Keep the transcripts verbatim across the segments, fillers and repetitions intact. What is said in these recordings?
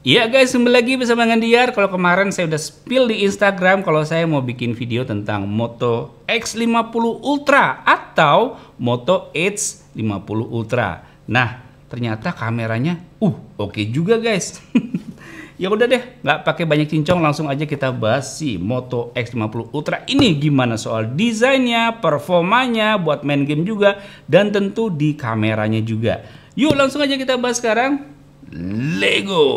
Iya guys, kembali lagi bersama Gandiar. Kalau kemarin saya udah spill di Instagram kalau saya mau bikin video tentang Moto X lima puluh Ultra atau Moto Edge lima puluh Ultra. Nah, ternyata kameranya uh oke okay juga guys. Ya udah deh, nggak pakai banyak cincong, langsung aja kita bahas si Moto X lima puluh Ultra ini gimana soal desainnya, performanya buat main game juga, dan tentu di kameranya juga. Yuk langsung aja kita bahas sekarang. Lego.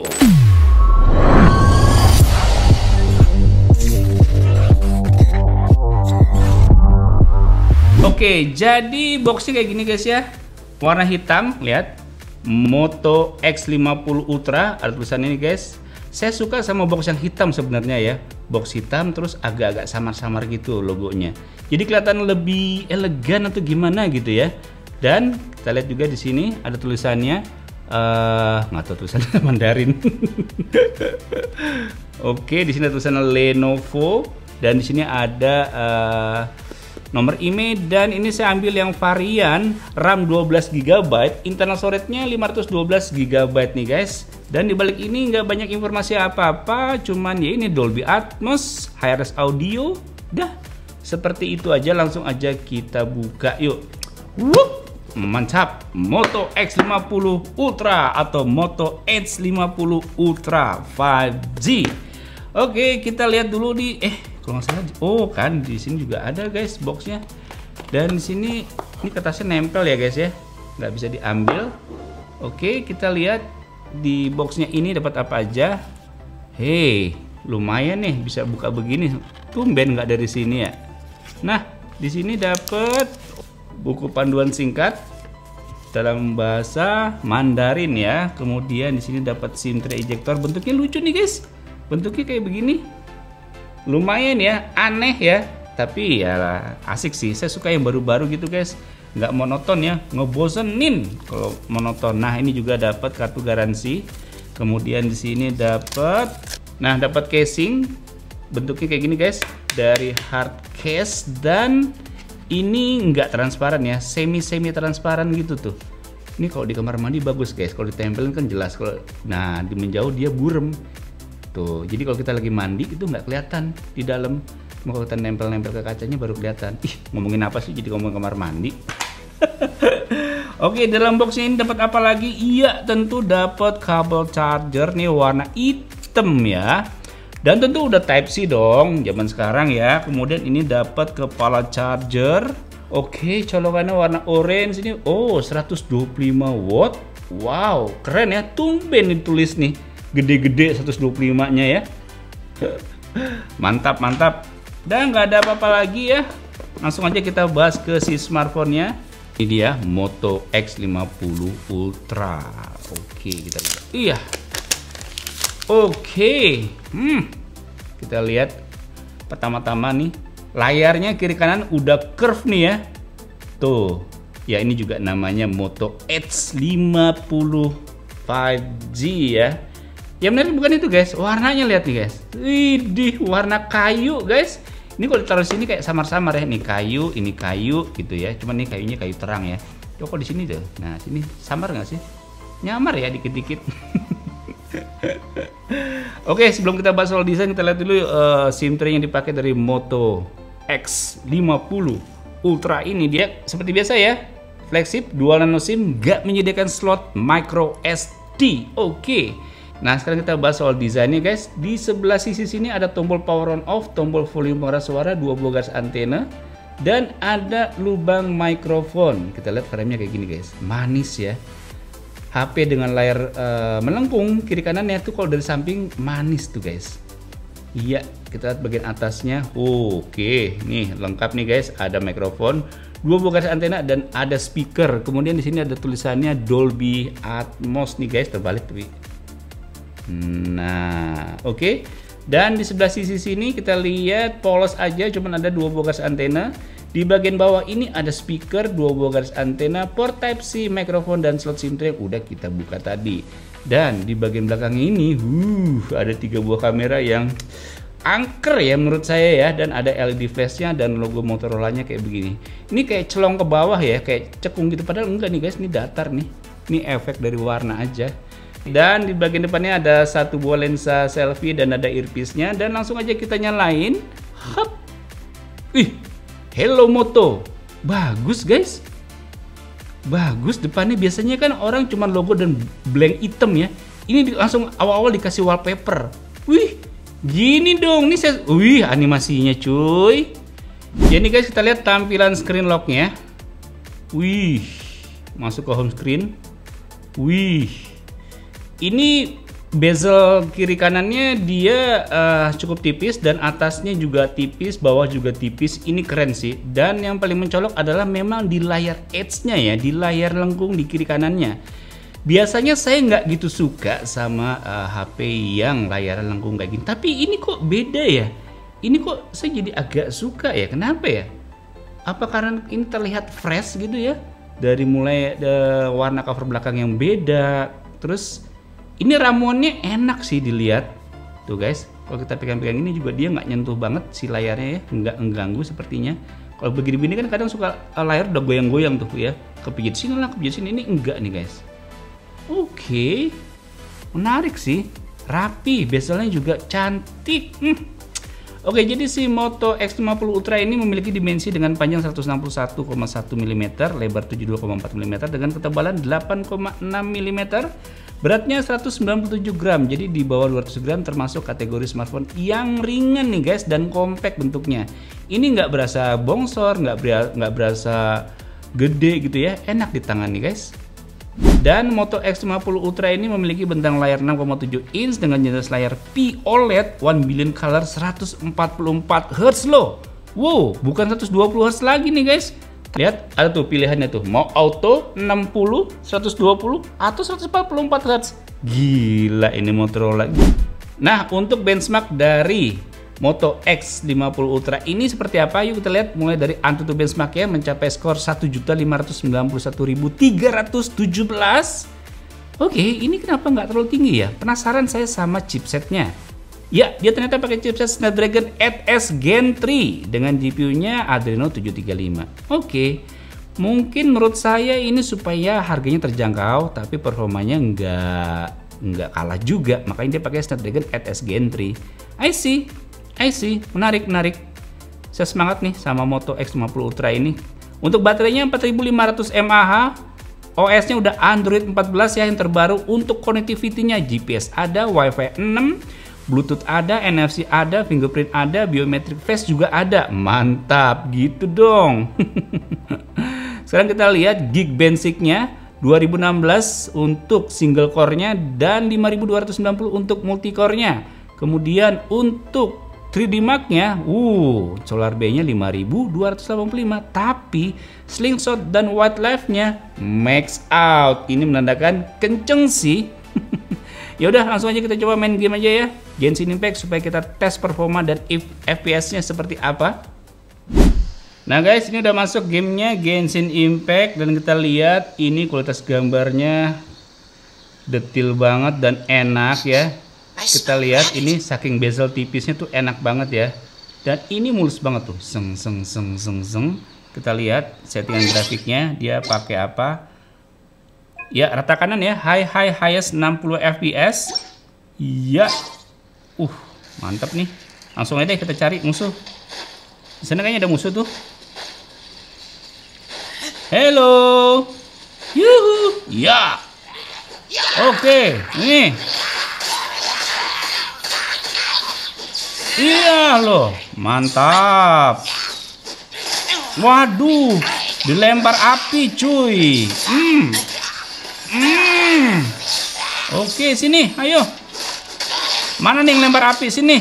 Oke, jadi boxnya kayak gini guys ya. Warna hitam, lihat. Moto X lima puluh Ultra, ada tulisan ini guys. Saya suka sama box yang hitam sebenarnya ya. Box hitam terus agak-agak samar-samar gitu logonya. Jadi kelihatan lebih elegan atau gimana gitu ya. Dan kita lihat juga di sini ada tulisannya. Uh, nggak tahu tulisannya Mandarin. Oke, di sini ada tulisannya Lenovo dan di sini ada uh, nomor email, dan ini saya ambil yang varian RAM dua belas giga byte, internal storage-nya lima ratus dua belas giga byte nih guys. Dan di balik ini nggak banyak informasi apa-apa, cuman ya ini Dolby Atmos, Hi-Res audio, dah seperti itu aja. Langsung aja kita buka yuk. Wup! Mantap, Moto X lima puluh Ultra atau Moto Edge lima puluh Ultra lima G. Oke, kita lihat dulu di eh kalau nggak salah, oh kan di sini juga ada guys boxnya. Dan di sini ini kertasnya nempel ya guys ya, nggak bisa diambil. Oke, kita lihat di boxnya ini dapat apa aja. Hei, lumayan nih bisa buka begini. Tumben nggak dari sini ya. Nah, di sini dapat buku panduan singkat dalam bahasa Mandarin ya. Kemudian di sini dapat SIM tray ejector. Bentuknya lucu nih guys. Bentuknya kayak begini. Lumayan ya, aneh ya. Tapi ya asik sih. Saya suka yang baru-baru gitu guys. Nggak monoton ya, ngebosenin kalau monoton. Nah, ini juga dapat kartu garansi. Kemudian di sini dapat nah, dapat casing. Bentuknya kayak gini guys. Dari hard case, dan ini enggak transparan ya, semi-semi transparan gitu tuh. Ini kalau di kamar mandi bagus guys, kalau ditempelin kan jelas. Kalau nah di menjauh dia burem tuh. Jadi kalau kita lagi mandi itu nggak kelihatan di dalam. Kalau kita nempel-nempel ke kacanya baru kelihatan. Ih, ngomongin apa sih jadi ngomong kamar mandi. Oke, dalam boxnya ini dapat apa lagi? Iya, tentu dapat kabel charger nih warna hitam ya. Dan tentu udah Type C dong zaman sekarang ya. Kemudian ini dapat kepala charger. Oke, colokannya warna orange ini. Oh, seratus dua puluh lima watt. Wow, keren ya. Tumben ditulis nih gede-gede seratus dua puluh lima nya ya. Mantap, mantap. Dan nggak ada apa-apa lagi ya. Langsung aja kita bahas ke si smartphone-nya. Ini dia Moto X lima puluh Ultra. Oke, kita lihat. Iya. Oke, hmm, kita lihat pertama-tama nih layarnya kiri kanan udah curve nih ya. Tuh, ya ini juga namanya Moto Edge lima puluh lima G ya. Ya benar bukan itu guys, warnanya lihat nih guys. Widih, warna kayu guys. Ini kalau ditaruh sini kayak samar-samar ya. Ini kayu, ini kayu gitu ya. Cuman nih kayunya kayu terang ya. Coba di sini tuh. Nah sini samar nggak sih? Nyamar ya dikit-dikit. Oke, sebelum kita bahas soal desain, kita lihat dulu uh, SIM tray yang dipakai dari Moto X lima puluh Ultra ini. Dia seperti biasa ya, flagship dual nano SIM, gak menyediakan slot micro S D. Oke, nah sekarang kita bahas soal desainnya guys. Di sebelah sisi sini ada tombol power on off, tombol volume pengeras suara, dua buah garis antena, dan ada lubang mikrofon. Kita lihat framenya kayak gini guys, manis ya. H P dengan layar uh, melengkung kiri kanannya tuh kalau dari samping manis tuh guys. Iya, kita lihat bagian atasnya. Oh, oke, okay. Nih lengkap nih guys. Ada mikrofon, dua buah garis antena, dan ada speaker. Kemudian di sini ada tulisannya Dolby Atmos nih guys. Terbalik tapi. Nah, oke. Okay. Dan di sebelah sisi sini kita lihat polos aja, cuman ada dua buah garis antena. Di bagian bawah ini ada speaker, dua buah garis antena, port Type C, mikrofon, dan slot SIM tray yang udah kita buka tadi. Dan di bagian belakang ini, uh, ada tiga buah kamera yang angker ya menurut saya ya. Dan ada L E D flashnya dan logo Motorola-nya kayak begini. Ini kayak celong ke bawah ya, kayak cekung gitu. Padahal enggak nih guys, ini datar nih. Ini efek dari warna aja. Dan di bagian depannya ada satu buah lensa selfie dan ada earpiece-nya. Dan langsung aja kita nyalain. Hup. Ih, Hello Moto. Bagus guys. Bagus, depannya biasanya kan orang cuma logo dan blank hitam ya. Ini langsung awal-awal dikasih wallpaper. Wih, gini dong. Nih saya, wih animasinya cuy. Jadi guys, kita lihat tampilan screen lock-nya. Wih, masuk ke home screen. Wih, ini bezel kiri kanannya dia uh, cukup tipis dan atasnya juga tipis, bawah juga tipis. Ini keren sih. Dan yang paling mencolok adalah memang di layar edge-nya ya, di layar lengkung di kiri kanannya. Biasanya saya nggak gitu suka sama uh, H P yang layar lengkung kayak gini. Tapi ini kok beda ya? Ini kok saya jadi agak suka ya? Kenapa ya? Apa karena ini terlihat fresh gitu ya? Dari mulai uh, warna cover belakang yang beda, terus ini ramuannya enak sih dilihat tuh guys. Kalau kita pegang-pegang ini juga dia nggak nyentuh banget si layarnya ya, nggak mengganggu sepertinya. Kalau begini-begini kan kadang suka layar udah goyang-goyang tuh ya, kepijit sini lah, kepijit sini. Ini enggak nih guys. Oke, menarik sih, rapi, bezelnya juga cantik. Hmm. Oke, jadi si Moto X lima puluh Ultra ini memiliki dimensi dengan panjang seratus enam puluh satu koma satu milimeter, lebar tujuh puluh dua koma empat milimeter dengan ketebalan delapan koma enam milimeter, beratnya seratus sembilan puluh tujuh gram. Jadi di bawah dua ratus gram, termasuk kategori smartphone yang ringan nih guys dan compact bentuknya. Ini nggak berasa bongsor, nggak ber nggak berasa gede gitu ya, enak di tangan nih guys. Dan Moto X lima puluh Ultra ini memiliki bentang layar enam koma tujuh inch dengan jenis layar P O L E D one billion color seratus empat puluh empat hertz loh. Wow, bukan seratus dua puluh hertz lagi nih guys. Lihat, ada tuh pilihannya tuh, mau auto enam puluh, seratus dua puluh atau seratus empat puluh empat hertz. Gila ini Motorola. Nah, untuk benchmark dari Moto X lima puluh Ultra ini seperti apa? Yuk kita lihat mulai dari AnTuTu benchmark ya, mencapai skor satu juta lima ratus sembilan puluh satu ribu tiga ratus tujuh belas. Oke, ini kenapa nggak terlalu tinggi ya? Penasaran saya sama chipsetnya. Ya, dia ternyata pakai chipset Snapdragon eight S Gen three dengan G P U-nya Adreno tujuh tiga lima. Oke, mungkin menurut saya ini supaya harganya terjangkau, tapi performanya nggak nggak kalah juga. Makanya dia pakai Snapdragon eight S Gen three. I see. I see, menarik, menarik. Saya semangat nih sama Moto X lima puluh Ultra ini. Untuk baterainya empat ribu lima ratus mAh. O S-nya udah Android empat belas ya yang terbaru. Untuk connectivity-nya G P S ada, Wi-Fi enam, Bluetooth ada, N F C ada, fingerprint ada, biometric face juga ada. Mantap, gitu dong. Sekarang kita lihat Geekbench-nya dua ribu enam belas untuk single core-nya dan lima ribu dua ratus sembilan puluh untuk multi core-nya. Kemudian untuk three D Mark-nya, uh, Solar Bay-nya lima ribu dua ratus delapan puluh lima, tapi Slingshot dan Wildlife-nya max out. Ini menandakan kenceng sih. Ya udah, langsung aja kita coba main game aja ya, Genshin Impact, supaya kita tes performa dan F P S-nya seperti apa. Nah guys, ini udah masuk gamenya Genshin Impact dan kita lihat ini kualitas gambarnya detail banget dan enak ya. Kita lihat ini saking bezel tipisnya tuh enak banget ya. Dan ini mulus banget tuh. Seng seng seng seng seng. Kita lihat settingan grafiknya dia pakai apa. Ya, rata kanan ya. High high highest enam puluh F P S. Iya. Uh, mantap nih. Langsung aja deh kita cari musuh. Di sana kayaknya ada musuh tuh. Hello. Yuhu. Ya. Oke, nih. Iya loh, mantap. Waduh, dilempar api cuy. Hmm. Hmm. Oke, sini, ayo. Mana nih yang lempar api? Sini.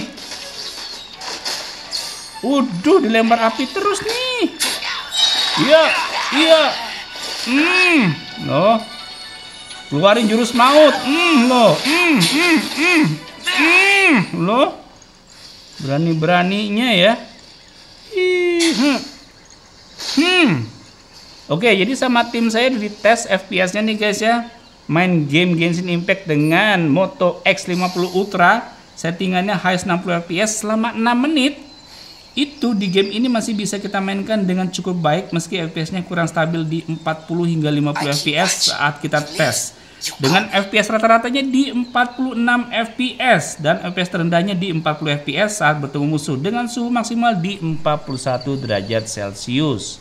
Waduh, dilempar api terus nih. Iya, iya. Hmm. Loh. Keluarin jurus maut. Hmm, loh. Hmm, hmm, hmm. Hmm, loh. Berani-beraninya ya. Hmm. hmm. Oke, jadi sama tim saya di tes F P S-nya nih guys ya. Main game Genshin Impact dengan Moto X lima puluh Ultra. Settingannya highest enam puluh F P S selama enam menit. Itu di game ini masih bisa kita mainkan dengan cukup baik meski F P S-nya kurang stabil di empat puluh hingga lima puluh F P S saat kita tes. dengan F P S rata-ratanya di empat puluh enam F P S dan F P S terendahnya di empat puluh F P S saat bertemu musuh dengan suhu maksimal di empat puluh satu derajat Celcius.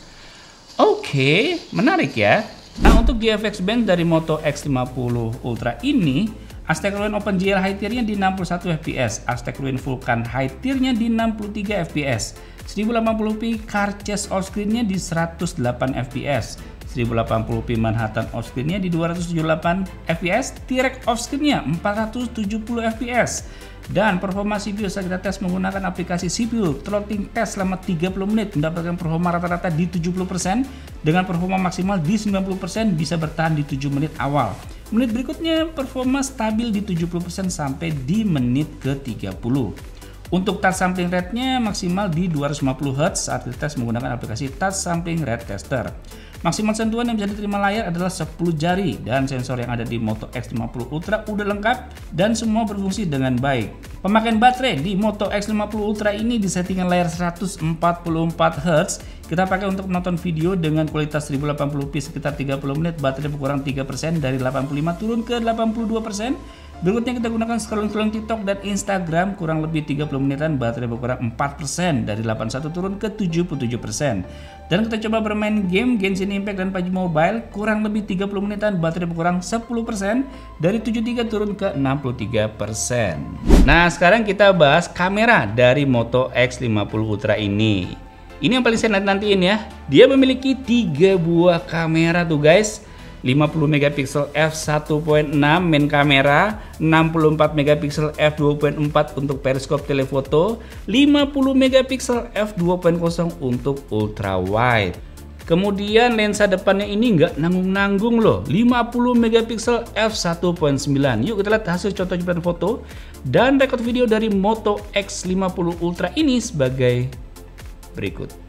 Oke, menarik ya. Nah, untuk G F X Bench dari Moto X lima puluh Ultra ini, Aztec Rewind Open G L high tiernya di enam puluh satu F P S, Aztec Rewind Vulcan high tiernya di enam puluh tiga F P S, seribu delapan puluh p car chase offscreen-nya di seratus delapan F P S, seribu delapan puluh p Manhattan offscreen-nya di dua ratus tujuh puluh delapan F P S, T-Rex offscreen-nya empat ratus tujuh puluh F P S. Dan performa C P U saat kita tes menggunakan aplikasi C P U throttling test selama tiga puluh menit mendapatkan performa rata-rata di tujuh puluh persen dengan performa maksimal di sembilan puluh persen, bisa bertahan di tujuh menit awal. Menit berikutnya performa stabil di tujuh puluh persen sampai di menit ke tiga puluh. Untuk touch sampling rate-nya maksimal di dua ratus lima puluh hertz saat dites menggunakan aplikasi Touch Sampling Rate Tester. Maksimal sentuhan yang bisa diterima layar adalah sepuluh jari dan sensor yang ada di Moto X lima puluh Ultra udah lengkap dan semua berfungsi dengan baik. Pemakaian baterai di Moto X lima puluh Ultra ini di settingan layar seratus empat puluh empat hertz. Kita pakai untuk menonton video dengan kualitas seribu delapan puluh p sekitar tiga puluh menit, baterai berkurang tiga persen dari delapan puluh lima turun ke delapan puluh dua persen. Berikutnya kita gunakan scrolling-scrolling TikTok dan Instagram kurang lebih tiga puluh menitan, baterai berkurang empat persen dari delapan puluh satu turun ke tujuh puluh tujuh persen. Dan kita coba bermain game Genshin Impact dan P U B G Mobile kurang lebih tiga puluh menitan, baterai berkurang sepuluh persen dari tujuh puluh tiga turun ke enam puluh tiga persen. Nah, sekarang kita bahas kamera dari Moto X lima puluh Ultra ini. Ini yang paling saya nanti-nantiin ya. Dia memiliki tiga buah kamera tuh guys. lima puluh megapiksel f satu koma enam main kamera, enam puluh empat megapiksel f dua koma empat untuk periskop telefoto, lima puluh megapiksel f dua koma nol untuk ultra wide. Kemudian lensa depannya ini nggak nanggung-nanggung loh, lima puluh megapiksel f satu koma sembilan. Yuk kita lihat hasil contoh jepretan foto dan rekod video dari Moto X lima puluh Ultra ini sebagai berikut.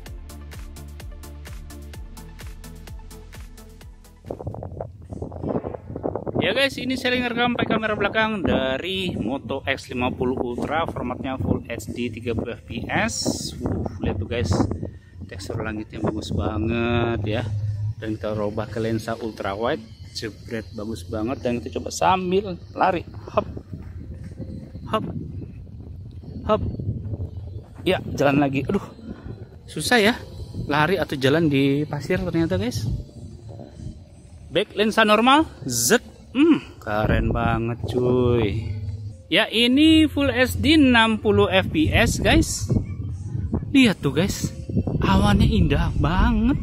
Ya guys, ini saya rekam pakai kamera belakang dari Moto X lima puluh Ultra, formatnya Full H D tiga puluh F P S. Uh, lihat tuh guys, tekstur langitnya bagus banget ya. Dan kita robah ke lensa ultra wide, jebret bagus banget. Dan kita coba sambil lari, hop, hop, hop. Ya, jalan lagi. Aduh, susah ya, lari atau jalan di pasir ternyata guys. Back lensa normal, Z. Hmm, keren banget cuy. Ya, ini Full H D enam puluh F P S guys. Lihat tuh guys, awannya indah banget.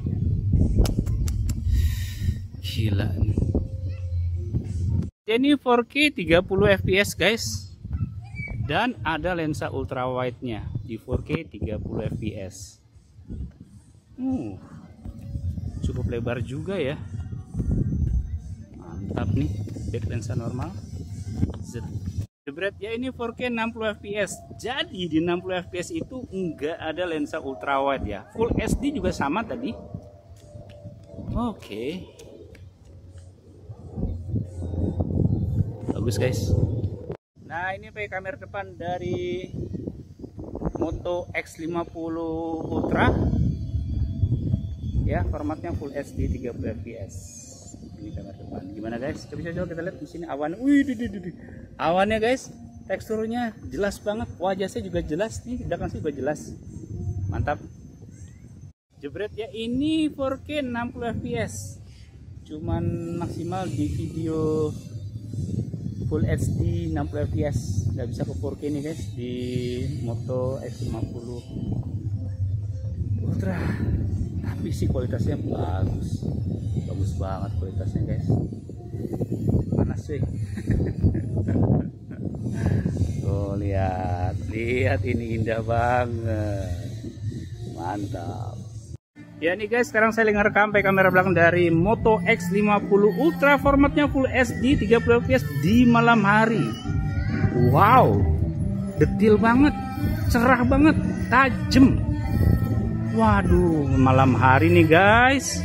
Gila nih. Ini empat K tiga puluh F P S guys. Dan ada lensa ultra wide nya di empat K tiga puluh F P S. Uh, cukup lebar juga ya. Mantap nih, back lensa normal Z. Jebret ya, ini empat K enam puluh F P S. Jadi di enam puluh F P S itu enggak ada lensa ultra wide ya. Full H D juga sama tadi. Oke. Bagus guys. Nah, ini pakai kamera depan dari Moto X lima puluh Ultra. Ya, formatnya Full H D tiga puluh F P S. Ini kamera depan. Gimana guys? Coba coba kita lihat di sini awan. Wih, di, di, di. Awannya guys, teksturnya jelas banget. Wajah saya juga jelas nih, belakang saya juga jelas. Mantap. Jebret ya, ini empat K enam puluh F P S. Cuman maksimal di video Full H D enam puluh F P S. Nggak bisa ke empat K nih guys di Moto X lima puluh Ultra. Tapi sih kualitasnya bagus, bagus banget kualitasnya guys. Panas sih. Tuh lihat, lihat ini indah banget, mantap. Ya nih guys, sekarang saya lagi ngerekam pakai kamera belakang dari Moto X lima puluh Ultra, formatnya Full H D tiga puluh F P S di malam hari. Wow, detail banget, cerah banget, tajam. Waduh, malam hari nih guys.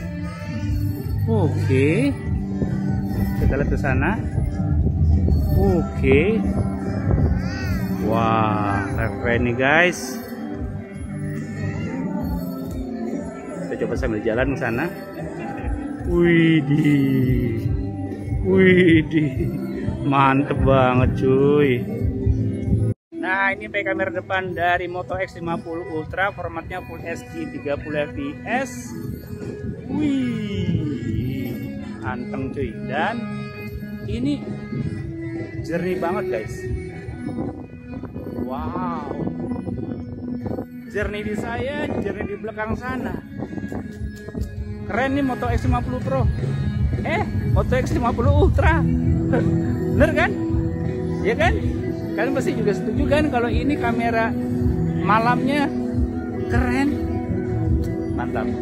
Oke, kita lihat ke sana. Oke, wah, keren nih guys. Kita coba sambil jalan ke sana. Widih, Wih, mantep banget cuy. Nah, ini pakai kamera depan dari Moto X lima puluh Ultra, formatnya Full H D tiga puluh F P S. Wih, anteng cuy. Dan ini jernih banget guys. Wow, jernih di saya, jernih di belakang sana. Keren nih Moto X lima puluh Pro. Eh, Moto X lima puluh Ultra. Bener kan? Ya kan? Kalian pasti juga setuju kan kalau ini kamera malamnya keren. Mantap.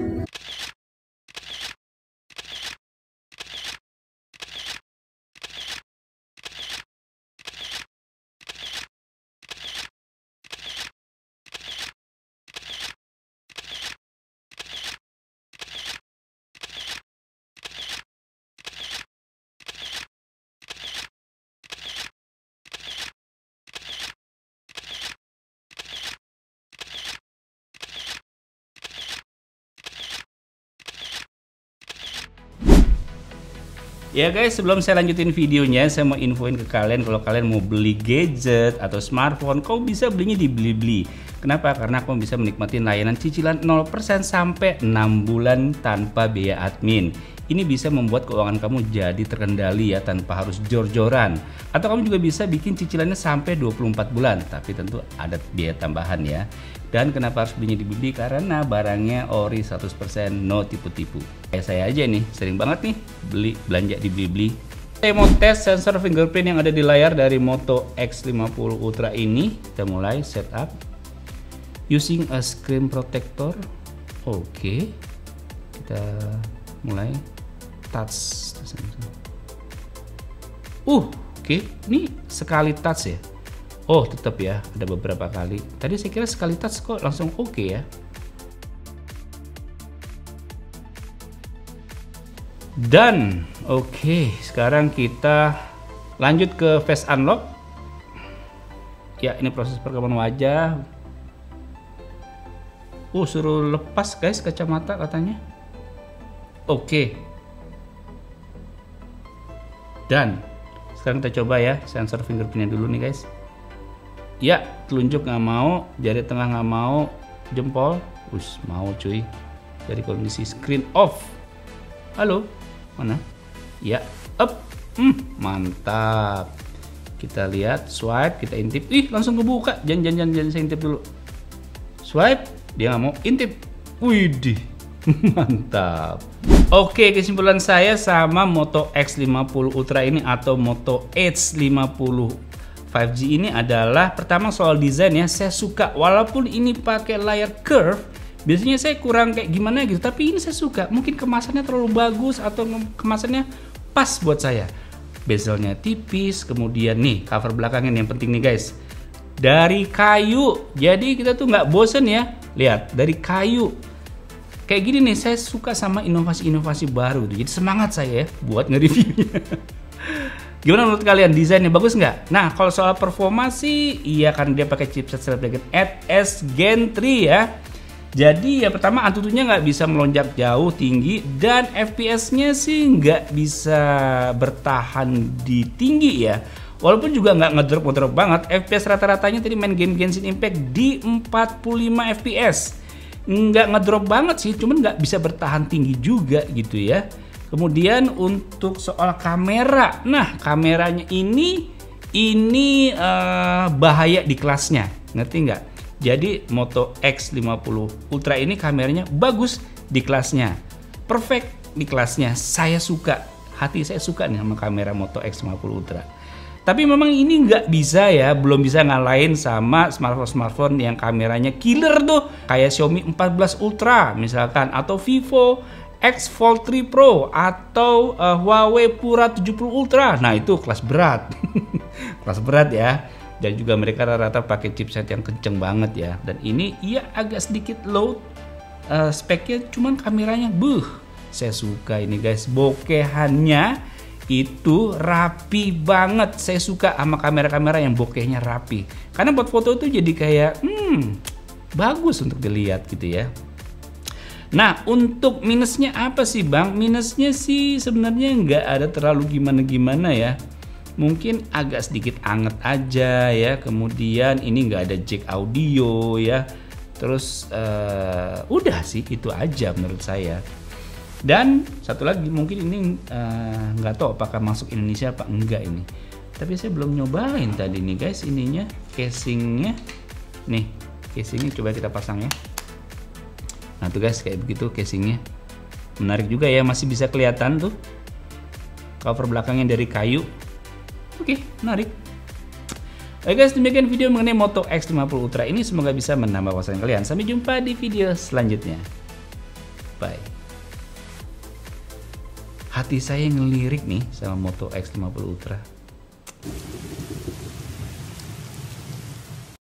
Ya guys, sebelum saya lanjutin videonya, saya mau infoin ke kalian kalau kalian mau beli gadget atau smartphone, kau bisa belinya di Blibli. Kenapa? Karena kau bisa menikmati layanan cicilan nol persen sampai enam bulan tanpa biaya admin. Ini bisa membuat keuangan kamu jadi terkendali ya, tanpa harus jor-joran. Atau kamu juga bisa bikin cicilannya sampai dua puluh empat bulan, tapi tentu ada biaya tambahan ya. Dan kenapa harus belinya di Blibli? Karena barangnya ori seratus persen, no tipu-tipu. Kayak saya aja nih, sering banget nih beli belanja di Blibli. Saya mau tes sensor fingerprint yang ada di layar dari Moto X lima puluh Ultra ini. Kita mulai setup using a screen protector. Oke, kita mulai touch. Uh, oke, okay. Ini sekali touch ya. Oh, tetap ya, ada beberapa kali. Tadi saya kira sekali touch kok langsung oke okay ya. Dan oke, okay, sekarang kita lanjut ke face unlock. Ya, ini proses perekaman wajah. Uh, suruh lepas guys kacamata katanya. Oke. Okay. Dan sekarang kita coba ya sensor fingerprintnya dulu nih guys. Ya, telunjuk nggak mau, jari tengah nggak mau, jempol, us mau cuy. Dari kondisi screen off. Halo, mana? Ya, up, hmm, mantap. Kita lihat, swipe, kita intip, ih langsung kebuka. Jangan, jangan, jangan, saya intip dulu. Swipe, dia nggak mau intip. Widih, mantap. Oke, kesimpulan saya sama Moto X lima puluh Ultra ini atau Moto Edge lima puluh lima G ini adalah pertama soal desain ya, saya suka walaupun ini pakai layar curve, biasanya saya kurang kayak gimana gitu, tapi ini saya suka. Mungkin kemasannya terlalu bagus atau kemasannya pas buat saya. Bezelnya tipis, kemudian nih cover belakangnya yang penting nih guys, dari kayu, jadi kita tuh nggak bosen ya. Lihat, dari kayu kayak gini nih, saya suka sama inovasi-inovasi baru, jadi semangat saya ya buat nge-reviewnya. Gimana menurut kalian, desainnya bagus nggak? Nah, kalau soal performa sih, iya kan dia pakai chipset Snapdragon eight S Gen three ya. Jadi ya pertama Antutunya nggak bisa melonjak jauh tinggi, dan F P S-nya sih nggak bisa bertahan di tinggi ya. Walaupun juga nggak ngedrop ngedrop banget, F P S rata-ratanya tadi main game Genshin Impact di empat puluh lima F P S. Nggak ngedrop banget sih, cuman nggak bisa bertahan tinggi juga gitu ya. Kemudian untuk soal kamera, nah kameranya ini ini uh, bahaya di kelasnya, ngerti nggak? Jadi Moto X lima puluh Ultra ini kameranya bagus di kelasnya, perfect di kelasnya. Saya suka, hati saya suka nih sama kamera Moto X lima puluh Ultra. Tapi memang ini nggak bisa ya, belum bisa ngalahin sama smartphone-smartphone yang kameranya killer tuh, kayak Xiaomi empat belas Ultra misalkan, atau Vivo X Fold three Pro, atau uh, Huawei Pura tujuh puluh Ultra. Nah itu kelas berat. Kelas berat ya. Dan juga mereka rata-rata pakai chipset yang kenceng banget ya. Dan ini ya agak sedikit low uh, speknya, cuman kameranya buh, saya suka ini guys. Bokehannya itu rapi banget. Saya suka sama kamera-kamera yang bokehnya rapi, karena buat foto itu jadi kayak hmm bagus untuk dilihat gitu ya. Nah, untuk minusnya apa sih Bang? Minusnya sih sebenarnya nggak ada terlalu gimana-gimana ya. Mungkin agak sedikit anget aja ya. Kemudian ini nggak ada jack audio ya. Terus uh, udah sih itu aja menurut saya. Dan satu lagi mungkin ini uh, nggak tahu apakah masuk Indonesia apa enggak ini. Tapi saya belum nyobain tadi nih guys ininya, casingnya. Nih, casingnya coba kita pasang ya. Nah tuh guys kayak begitu casingnya, menarik juga ya, masih bisa kelihatan tuh cover belakangnya dari kayu. Oke, menarik. Oke guys, demikian video mengenai Moto X lima puluh Ultra ini, semoga bisa menambah wawasan kalian. Sampai jumpa di video selanjutnya. Bye. Hati saya ngelirik nih sama Moto X lima puluh Ultra.